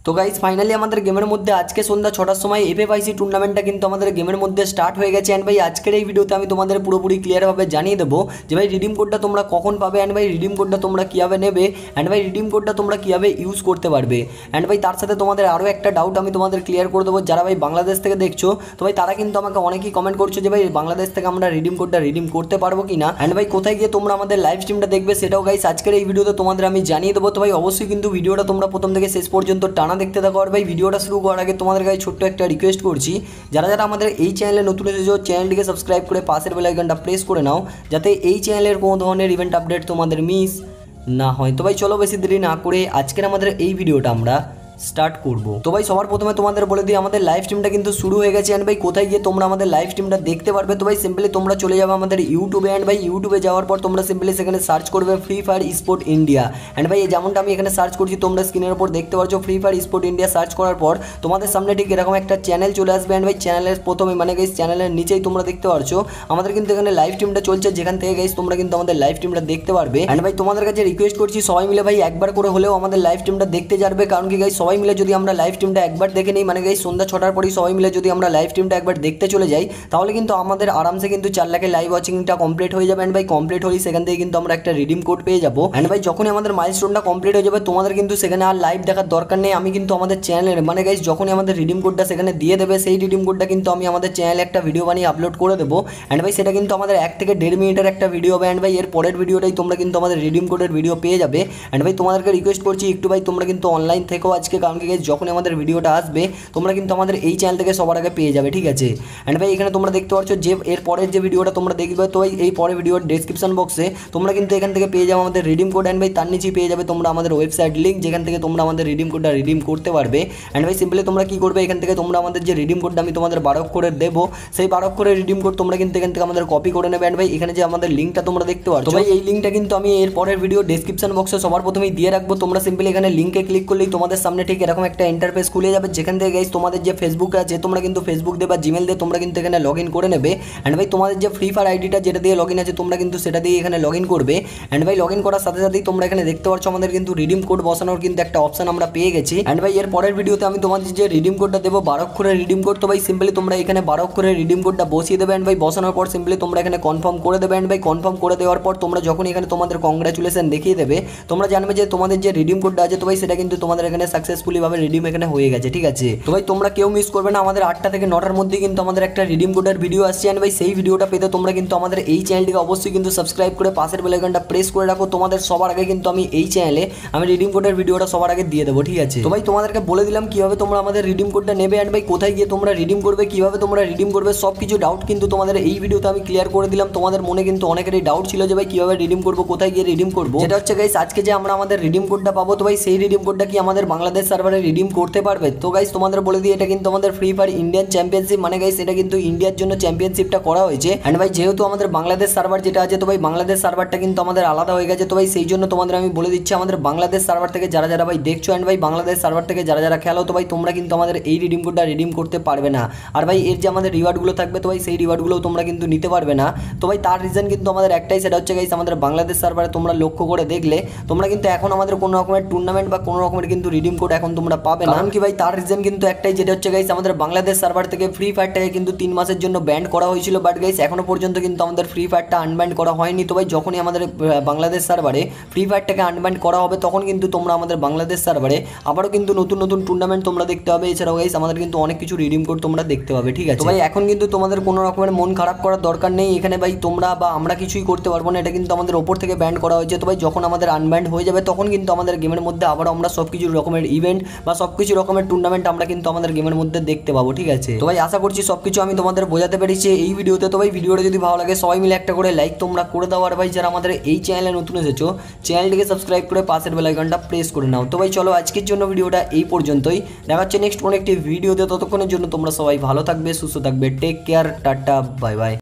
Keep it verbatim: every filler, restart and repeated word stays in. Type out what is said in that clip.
তো guys finally আমাদের গেমের মধ্যে আজকে সন্ধ্যা ছটার সময় এফএফআইসি টুর্নামেন্টটা কিন্তু আমাদের গেমের মধ্যে স্টার্ট হয়ে গেছে। অ্যান্ড ভাই আজকের এই ভিডিওতে আমি তোমাদের পুরোপুরি ক্লিয়ারভাবে জানিয়ে দেবো যে ভাই রিডিম কোডটা তোমরা কখন পাবে, অ্যান্ড ভাই রিডিম কোডটা তোমরা কীভাবে নেবে, অ্যান্ড ভাই রিডিম কোডটা তোমরা কীভাবে ইউজ করতে পারবে। অ্যান্ড ভাই তার সাথে তোমাদের আরও একটা ডাউট আমি তোমাদের ক্লিয়ার করে দেবো। যারা ভাই বাংলাদেশ থেকে দেখছো তো ভাই তারা কিন্তু আমাকে অনেকেই কমেন্ট করছো যে ভাই বাংলাদেশ থেকে আমরা রিডিম কোডটা রিডিম করতে পারবো কি না, অ্যান্ড ভাই কোথায় গিয়ে তোমরা আমাদের লাইভ স্ট্রিমটা দেখবে সেটাও গাইস আজকের এই ভিডিওতে তোমাদের আমি জানিয়ে দেবো। তো ভাই অবশ্যই কিন্তু ভিডিওটা তোমরা প্রথম থেকে শেষ পর্যন্ত টানা দেখতে থাকো। আর ভাই ভিডিওটা শুরু করার আগে তোমাদের কাছে ছোট্ট একটা রিকোয়েস্ট করছি, যারা যারা আমাদের এই চ্যানেলে নতুন এসেছো চ্যানেলটিকে সাবস্ক্রাইব করে পাশের বেল আইকনটা প্রেস করে নাও, যাতে এই চ্যানেলের কোনো ধরনের ইভেন্ট আপডেট তোমাদের মিস না হয়। তো ভাই চলো বেশি দেরি না করে আজকের আমাদের এই ভিডিওটা আমরা স্টার্ট করব। তো ভাই সবার প্রথমে তোমাদের বলে দিই আমাদের লাইভ স্ট্রিমটা কিন্তু শুরু হয়ে গেছে। অ্যান্ড ভাই কোথায় গিয়ে তোমরা আমাদের লাইভ স্ট্রিমটা দেখতে পারবে, তো ভাই সিম্পলি তোমরা চলে যাবে আমাদের ইউটিউবে। অ্যান্ড ভাই ইউটিউবে যাওয়ার পর তোমরা সিম্পলি সেখানে সার্চ করবে Free Fire sport India. And ভাই যেমনটা আমি এখানে সার্চ করছি তোমরা স্ক্রিনের উপর দেখতে পাচ্ছ Free Fire sport India search করার পর তোমাদের সামনে ঠিক এরকম একটা চ্যানেল চলে আসবে। অ্যান্ড ভাই চ্যানেলের প্রথমে মানে গাইস চ্যানেলের নিচেই তোমরা দেখতে পাচ্ছ আমাদের কিন্তু এখানে লাইভ স্ট্রিমটা চলছে, যেখান থেকে গাইস তোমরা কিন্তু আমাদের লাইভ স্ট্রিমটা দেখতে পারবে। অ্যান্ড ভাই তোমাদের কাছে রিকোয়েস্ট করছি সবাই মিলে ভাই একবার করে হলেও আমাদের লাইভ স্ট্রিমটা দেখতে যাবে, কারণ কি গাইস সবাই মিলে যদি আমরা লাইভ স্ট্রিমটা একবার দেখে নেই মানে গাইস সন্ধ্যা ছটার পরেই সবাই মিলে যদি আমরা লাইভ স্ট্রিমটা একবার দেখতে চলে যাই তাহলে কিন্তু আমাদের আরামসে কিন্তু চার লাখের লাইভ ওয়াচিংটা কমপ্লিট হয়ে যাবে। অ্যান্ড ভাই কমপ্লিট হলেই সেখান থেকে কিন্তু আমরা একটা রিডিম কোড পেয়ে যাবো। অ্যান্ড ভাই যখনই আমাদের মাইলস্টোনটা কমপ্লিট হয়ে যাবে তোমাদের কিন্তু সেখানে আর লাইভ দেখার দরকার নেই। আমি কিন্তু আমাদের চ্যানেলের মানে গাইস যখনই আমাদের রিডিম কোডটা সেখানে দিয়ে দেবে সেই রিডিম কোডটা কিন্তু আমি আমাদের চ্যানেলে একটা ভিডিও বানিয়ে আপলোড করে দেবো। অ্যান্ড ভাই সেটা কিন্তু আমাদের এক থেকে দেড় মিনিটের একটা ভিডিও হবে। অ্যান্ড ভাই এর পরের ভিডিওটাই তোমরা কিন্তু আমাদের রিডিম কোডের ভিডিও পেয়ে যাবে। অ্যান্ড ভাই তোমাদেরকে রিকোয়েস্ট করছি একটু ভাই তোমরা কিন্তু অনলাইন থেকেও আজকে, কারণ কি গাইস যখনই আমাদের ভিডিওটা আসবে তোমরা কিন্তু আমাদের এই চ্যানেল থেকে সবার আগে পেয়ে যাবে, ঠিক আছে। অ্যান্ড ভাই এখানে তোমরা দেখতে পাচ্ছ যে এর পরের যে ভিডিওটা তোমরা দেখবে তো এই পরের ভিডিওর ডেসক্রিপশন বক্সে তোমরা কিন্তু এখান থেকে পেয়ে যাবে আমাদের রিডিম কোড। অ্যান্ড ভাই তার নিচেই পেয়ে যাবে তোমরা আমাদের ওয়েবসাইট লিঙ্ক, যেখান থেকে তোমরা আমাদের রিডিম কোডটা রিডিম করতে পারবে। অ্যান্ড ভাই সিম্পলি তোমরা কি করবে, এখান থেকে তোমরা আমাদের যে রিডিম কোডটা আমি তোমাদের বারো করে দেবো সেই বারো করে রিডিম কোড তোমরা কিন্তু এখান থেকে আমাদের কপি করে নেবে। অ্যান্ড ভাই এখানে যে আমাদের লিঙ্কটা তোমরা দেখতে পাচ্ছ ভাই এই লিঙ্কটা কিন্তু আমি এর পরের ভিডিও ডেসক্রিপশন বক্সে সবার প্রথমেই দিয়ে রাখবো। তোমরা সিম্পলি এখানে লিঙ্কে ক্লিক করলেই তোমাদের সামনে ঠিক এরকম একটা ইন্টারফেস খুলে যাবে, যেখান থেকে গাইস তোমাদের যে ফেসবুক আছে তোমরা কিন্তু ফেসবুক দিয়ে বা জিমেল দিয়ে তোমরা কিন্তু এখানে লগ ইন করে নেবে। অ্যান্ড ভাই তোমাদের যে ফ্রি ফায়ার আইডিটা যেটা দিয়ে লগ ইন আছে তোমরা কিন্তু সেটা দিয়ে এখানে লগ ইন করবে। অ্যান্ড ভাই লগ ইন করার সাথে সাথেই তোমরা এখানে দেখতে পাচ্ছ আমাদের কিন্তু রিডিম কোড বসানোর কিন্তু একটা অপশন আমরা পেয়ে গেছি। অ্যান্ড ভাই এর পরের ভিডিওতে আমি তোমাদের যে রিডিম কোডটা দেবো বারো অক্ষরের রিডিম কোড, তো ভাই সিম্পলি তোমরা এখানে বারো অক্ষরের রিডিম কোডটা বসিয়ে দেবে। অ্যান্ড ভাই বসানোর পর সিম্পলি তোমরা এখানে কনফার্ম করে দেবে। অ্যান্ড ভাই কনফার্ম করে দেওয়ার পর তোমরা যখন এখানে তোমাদের কংগ্রাচুলেশন দেখিয়ে দেবে তোমরা জানবে যে তোমাদের যে রিডিম কোডটা আছে তো ভাই সেটা কিন্তু তোমাদের এখানে সাকসেসফুলি ভাবে রিডিম এখানে হয়ে গেছে, ঠিক আছে। তো ভাই তোমরা কেউ মিস করবে না, আমাদের আটটা থেকে নটার মধ্যে কিন্তু আমাদের একটা রিডিম কোডের ভিডিও আসছে। অ্যান্ড ভাই সেই ভিডিওটা পেতে তোমরা কিন্তু আমাদের এই চ্যানেলটিকে অবশ্যই কিন্তু সাবস্ক্রাইব করে পাশের বেল আইকনটা প্রেস করে রাখো। তোমাদের সবার আগে কিন্তু আমি এই চ্যানেলে আমি রিডিম কোডের ভিডিওটা সবার আগে দিয়ে দেবো, ঠিক আছে। তো ভাই তোমাদেরকে বলে দিলাম কিভাবে তোমরা আমাদের রিডিম কোডটা নেবে, অ্যান্ড ভাই কোথায় গিয়ে তোমরা রিডিম করবে, কিভাবে তোমরা রিডিম করবে সব কিছু ডাউট কিন্তু তোমাদের এই ভিডিওতে আমি ক্লিয়ার করে দিলাম। তোমাদের মনে কিন্তু অনেকেরই ডাউট ছিল যে ভাই কিভাবে রিডিম করবো, কোথায় গিয়ে রিডিম করবো। যেটা হচ্ছে গাইস আজকে যে আমরা আমাদের রিডিম কোডটা পাবো তো ভাই সেই রিডিম কোডটা কি আমাদের বাংলাদেশ সার্ভারে রিডিম করতে পারবে। তো গাইস তোমাদের বলে দিই এটা কিন্তু আমাদের ফ্রি ফায়ার ইন্ডিয়ান চ্যাম্পিয়নশিপ মানে গাইস এটা কিন্তু ইন্ডিয়ার জন্য চ্যাম্পিয়নশিপটা করা হয়েছে। অ্যান্ড ভাই যেহেতু আমাদের বাংলাদেশ সার্ভার যেটা আছে তো ভাই বাংলাদেশ সার্ভারটা কিন্তু আমাদের আলাদা হয়ে গেছে। তো ভাই সেই জন্য তোমাদের আমি বলে দিচ্ছি আমাদের বাংলাদেশ সার্ভার থেকে যারা যারা ভাই দেখছো অ্যান্ড ভাই বাংলাদেশ সার্ভার থেকে যারা যারা খেলো তো ভাই তোমরা কিন্তু আমাদের এই রিডিম কোডটা রিডিম করতে পারবে না। আর ভাই এর যে আমাদের রিওয়ার্ডগুলো থাকবে তো ভাই সেই রিওয়ার্ডগুলোও তোমরা কিন্তু নিতে পারবে না। তো ভাই তার রিজন কিন্তু আমাদের একটাই, সেটা হচ্ছে গাইস আমাদের বাংলাদেশ সার্ভারে তোমরা লক্ষ্য করে দেখলে তোমরা কিন্তু এখন আমাদের কোনো রকমের টুর্নামেন্ট বা কোনো রকমের কিন্তু রিডিম কোড এখন তোমরা পাবে না। কারণ কি ভাই তার রিজন কিন্তু একটাই, যেটা হচ্ছে গাইস আমাদের বাংলাদেশ সার্ভার থেকে ফ্রি ফায়ারটাকে কিন্তু তিন মাসের জন্য ব্যান্ড করা হয়েছিল, বাট গাইস এখনো পর্যন্ত কিন্তু আমাদের ফ্রি ফায়ারটা আনব্যান্ড করা হয়নি। তো ভাই যখনই আমাদের বাংলাদেশ সার্ভারে ফ্রি ফায়ারটাকে আনব্যান্ড করা হবে তখন কিন্তু তোমরা আমাদের বাংলাদেশ সার্ভারে আবারও কিন্তু নতুন নতুন টুর্নামেন্ট তোমরা দেখতে পাবে। এছাড়াও গাইস আমাদের কিন্তু অনেক কিছু রিডিম কোড তোমরা দেখতে পাবে, ঠিক আছে। তো ভাই এখন কিন্তু তোমাদের কোনো রকমের মন খারাপ করার দরকার নেই, এখানে ভাই তোমরা বা আমরা কিছুই করতে পারবো না, এটা কিন্তু আমাদের ওপর থেকে ব্যান্ড করা হয়েছে। তো ভাই যখন আমাদের আনব্যান্ড হয়ে যাবে তখন কিন্তু আমাদের গেমের মধ্যে আবার আমরা সব কিছু রকমের ইভেন্ট বা সব কিছু রকমের টুর্নামেন্ট আমরা কিন্তু আমাদের গেমের মধ্যে দেখতে পাবো, ঠিক আছে। তো ভাই আশা করছি সব কিছু আমি তোমাদের বোঝাতে পেরেছি এই ভিডিওতে। তো ভাই ভিডিওটা যদি ভালো লাগে সবাই মিলে একটা করে লাইক তোমরা করে দাও। আর ভাই যারা আমাদের এই চ্যানেলে নতুন এসেছো চ্যানেলটিকে সাবস্ক্রাইব করে পাশের বেল আইকনটা প্রেস করে নাও। তো ভাই চলো আজকের জন্য ভিডিওটা এই পর্যন্তই, দেখা হচ্ছে নেক্সট কোনো একটি ভিডিওতে। ততক্ষণের জন্য তোমরা সবাই ভালো থাকবে, সুস্থ থাকবে, take care, tata, bye by.